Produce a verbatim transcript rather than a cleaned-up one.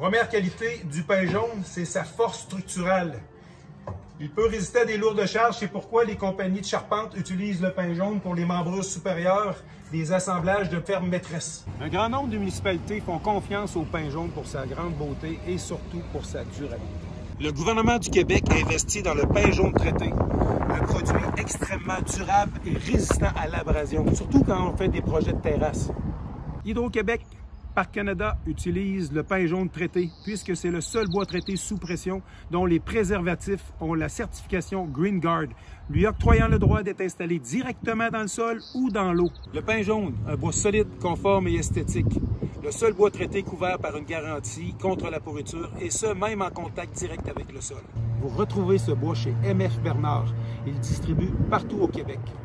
Première qualité du pin jaune, c'est sa force structurelle. Il peut résister à des lourdes charges, c'est pourquoi les compagnies de charpente utilisent le pin jaune pour les membrures supérieures des assemblages de fermes maîtresses. Un grand nombre de municipalités font confiance au pin jaune pour sa grande beauté et surtout pour sa durabilité. Le gouvernement du Québec investit dans le pin jaune traité, un produit extrêmement durable et résistant à l'abrasion, surtout quand on fait des projets de terrasse. Hydro-Québec, Parc Canada utilise le pin jaune traité puisque c'est le seul bois traité sous pression dont les préservatifs ont la certification Green Guard, lui octroyant le droit d'être installé directement dans le sol ou dans l'eau. Le pin jaune, un bois solide, conforme et esthétique. Le seul bois traité couvert par une garantie contre la pourriture et ce, même en contact direct avec le sol. Vous retrouvez ce bois chez M F Bernard. Il distribue partout au Québec.